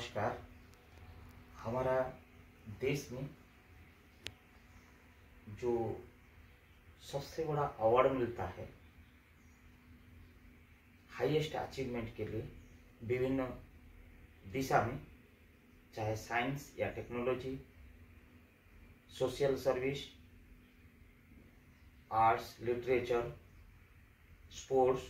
नमस्कार। हमारा देश में जो सबसे बड़ा अवार्ड मिलता है हाईएस्ट अचीवमेंट के लिए विभिन्न दिशा में, चाहे साइंस या technology, social service, arts, literature, sports,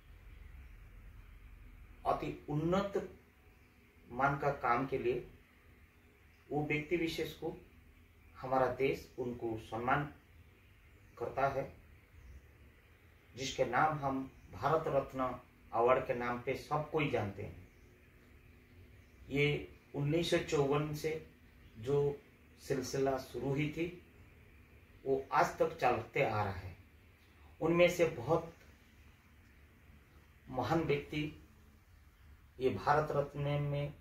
अति उन्नत मान का काम के लिए वो व्यक्ति विशेष को हमारा देश उनको सम्मान करता है, जिसके नाम हम भारत रत्न अवार्ड के नाम पे सब कोई जानते हैं। ये 1954 से जो सिलसिला शुरू हुई थी वो आज तक चलते आ रहा है। उनमें से बहुत महान व्यक्ति ये भारत रत्न में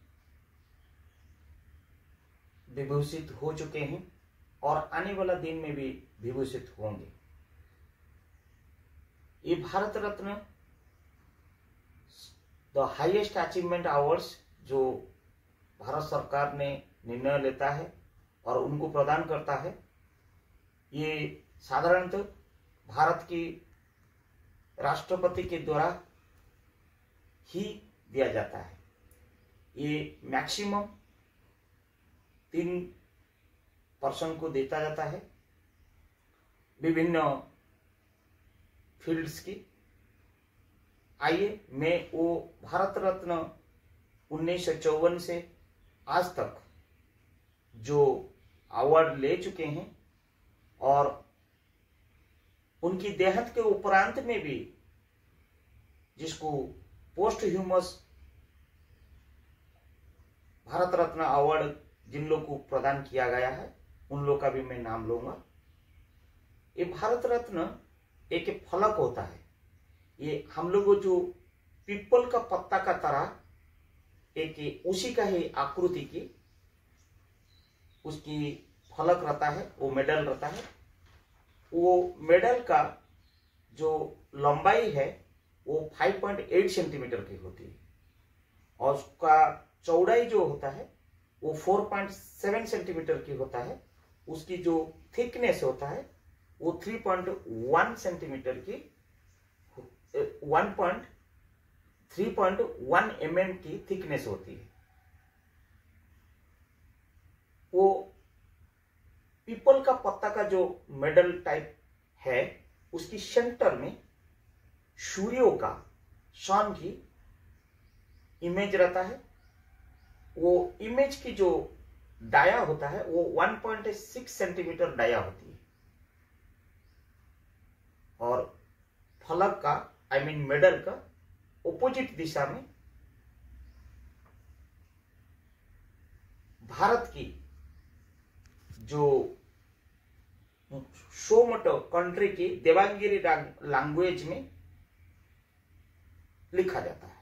विभूषित हो चुके हैं और आने वाला दिन में भी विभूषित होंगे। ये Bharat Ratna the highest achievement awards जो भारत सरकार ने निर्णय लेता है और उनको प्रदान करता है, ये साधारणतः भारत की राष्ट्रपति के द्वारा ही दिया जाता है। ये मैक्सिमम 3 पर्सन को देता जाता है विभिन्न फील्ड्स की। आइए मैं वो भारत रत्न 1954 से आज तक जो अवार्ड ले चुके हैं और उनकी देहांत के उपरांत में भी जिसको posthumous Bharat Ratna award जिन लोगों को प्रदान किया गया है उन लोगों का भी मैं नाम लूंगा। ये भारत रत्न एक फलक होता है। ये हम लोगों जो पीपल का पत्ता का तरह एक उसी का ही आकृति की उसकी फलक रहता है, वो मेडल रहता है। वो मेडल का जो लंबाई है वो 5.8 सेंटीमीटर की होती है और उसका चौड़ाई जो होता है वो 4.7 सेंटीमीटर की होता है। उसकी जो थिकनेस होता है वो 3.1 सेंटीमीटर की 3.1 mm की थिकनेस होती है। वो पीपल का पत्ता का जो मेडल टाइप है उसकी सेंटर में सूर्यों का, सन की इमेज रहता है। वो इमेज की जो डाया होता है वो 1.6 सेंटीमीटर डाया होती है और फलक का मेडल का ऑपोजिट दिशा में भारत की जो सोमटो कंट्री की देवनागरी लैंग्वेज में लिखा जाता है।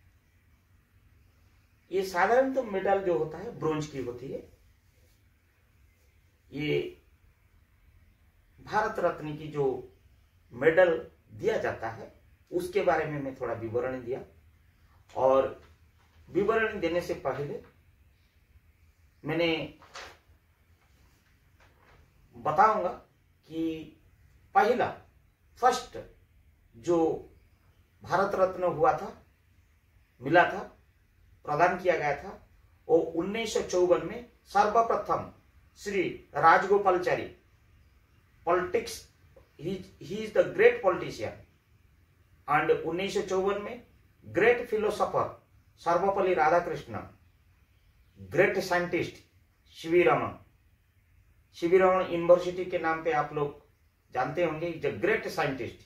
ये साधारणतः मेडल जो होता है ब्रोंज की होती है। ये भारत रत्न की जो मेडल दिया जाता है उसके बारे में मैं थोड़ा विवरण दिया और विवरण देने से पहले मैंने बताऊंगा कि पहला फर्स्ट जो भारत रत्न हुआ था, मिला था, प्रदान किया गया था, वो 1954 में सर्वप्रथम Shri Rajagopalachari politics, he is the great politician and 1954 में great philosopher Sarvepalli Radhakrishna, great scientist CV Raman university के नाम पे आप लोग जानते होंगे, इज द ग्रेट साइंटिस्ट।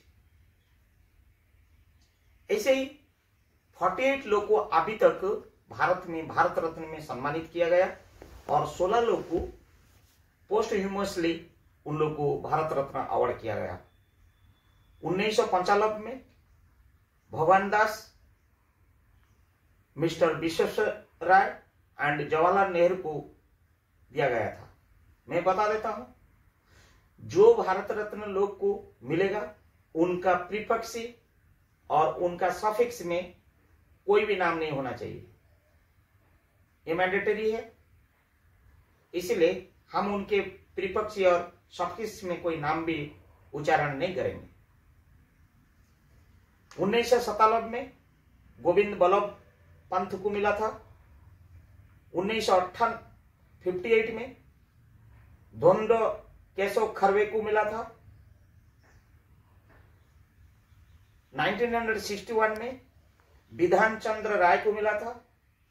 ऐसे ही 48 लोग को अभी तक भारत रत्न में सम्मानित किया गया और 16 लोग को पोस्ट ह्यूमसली उन लोग को भारत रत्न अवार्ड किया गया। 1995 में Bhagwan Das, mister Visvesvaraya and Jawaharlal Nehru को दिया गया था। मैं बता देता हूं, जो भारत रत्न लोग को मिलेगा उनका प्रीफिक्स और उनका सफिक्स में कोई भी नाम नहीं होना चाहिए। ये मैंडेटरी है, इसलिए हम उनके त्रिपक्षीय और सॉफ्टिस्ट में कोई नाम भी उच्चारण नहीं करेंगे। 1997 में गोविंद बल्लभ पंत को मिला था। 1958 में धोंडो केशव खरवे को मिला था। 1961 में विधान चंद्र राय को मिला था।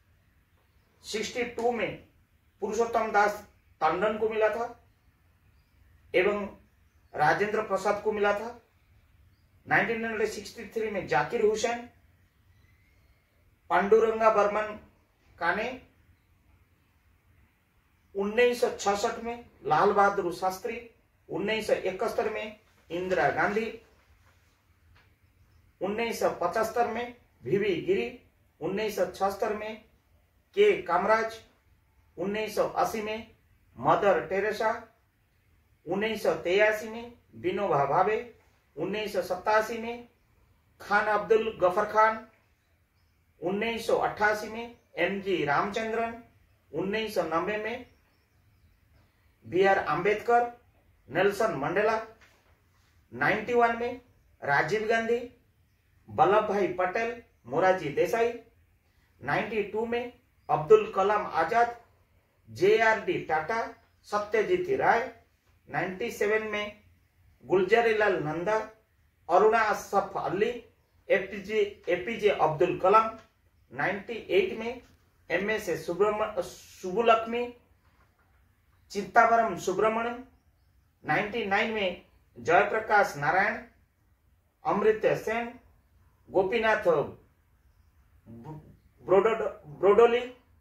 62 में पुरुषोत्तम दास टंडन को मिला था एवं राजेंद्र प्रसाद को मिला था। 1963 में जाकिर हुसैन, पांडुरंगा बर्मन काने। 1966 में लाल बहादुर शास्त्री। 1971 में इंदिरा गांधी। 1975 में वीवी गिरी। 1976 में के कामराज। 1980 में मदर टेरेसा। 1983 में विनोबा भावे। 1987 में खान अब्दुल गफर खान। 1988 में एमजी रामचंद्रन। 1990 में BR आम्बेडकर, नेल्सन मंडेला। 91 में राजीव गांधी, वल्लभ भाई पटेल, मोरारजी देसाई। 92 में अब्दुल कलाम आजाद, JRD टाटा, सत्यजीत राय। 97 में गुलजारीलाल नंदा, अरुणा अशरफ अली, APJ अब्दुल कलाम। 98 में MS सुब्बुलक्ष्मी, चित्तावरम सुब्रमण्यम। 99 में जयप्रकाश नारायण, अमृत्य सेन, गोपीनाथ ब्रोडोली,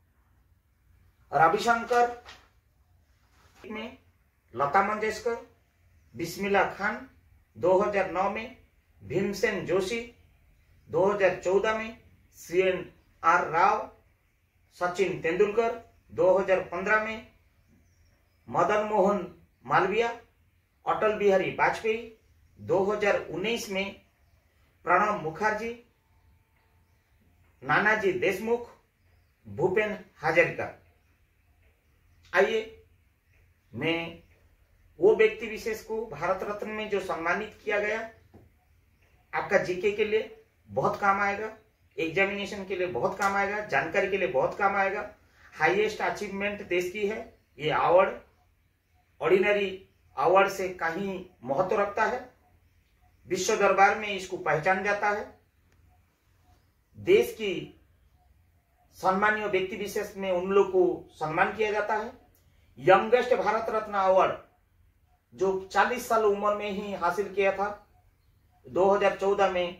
रविशंकर में लता मंगेशकर, बिस्मिल्ला खान। 2009 में भीमसेन जोशी। 2014 में CNR राव, सचिन तेंदुलकर। 2015 में मदन मोहन मालवीय, अटल बिहारी वाजपेयी। 2019 में प्रणब मुखर्जी, नानाजी देशमुख, भूपेन हजारिका। आइए मैं वो व्यक्ति विशेष को भारत रत्न में जो सम्मानित किया गया, आपका जीके के लिए बहुत काम आएगा, एग्जामिनेशन के लिए बहुत काम आएगा, जानकारी के लिए बहुत काम आएगा। हाईएस्ट अचीवमेंट देश की है ये अवार्ड, ऑर्डिनरी अवार्ड से कहीं महत्व रखता है, विश्व दरबार में इसको पहचान जाता है। देश की सम्मानीय व्यक्ति विशेष में उन लोग को सम्मान किया जाता है। यंगेस्ट भारत रत्न अवार्ड जो 40 साल उम्र में ही हासिल किया था 2014 में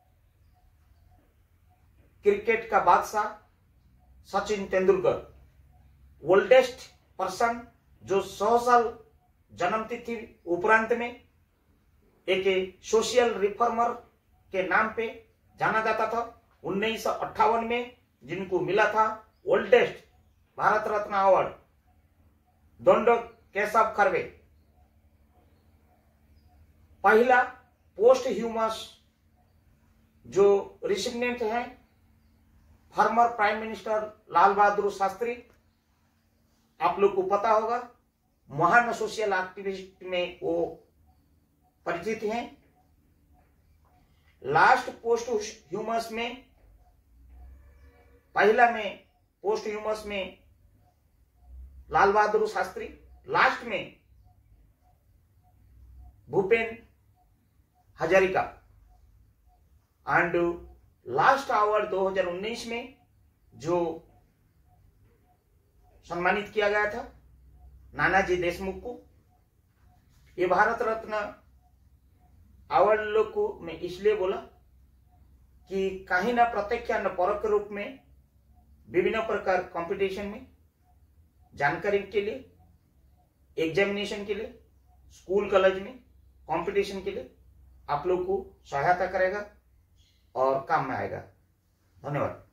क्रिकेट का बादशाह सचिन तेंदुलकर। ओल्डेस्ट पर्सन जो 100 साल जन्म तिथि उपरांत में एक सोशल रिफॉर्मर के नाम पे जाना जाता था। 1958 में जिनको मिला था ओल्डेस्ट भारत रत्न अवार्ड, धोंडो केशव खरवे। पहला पोस्ट ह्यूमस जो रिसिपिएंट हैं former prime minister Lal Bahadur Shastri, आप लोग को पता होगा, महान सोशल एक्टिविस्ट में वो परिचित हैं। लास्ट पोस्ट ह्यूमस में, पहला में पोस्ट ह्यूमस में लाल बहादुर शास्त्री, लास्ट में Bhupen Hazarika. And last award 2019 में जो सम्मानित किया गया था नानाजी देशमुख को। ये भारत रत्न अवार्ड लोग को मैं इसलिए बोला कि कहीं ना प्रत्यक्ष न परोक्ष रूप में विभिन्न प्रकार कंपटीशन में जानकारी के लिए, एग्जामिनेशन के लिए, स्कूल कॉलेज में कंपटीशन के लिए आप लोग को सहायता करेगा और काम में आएगा। धन्यवाद।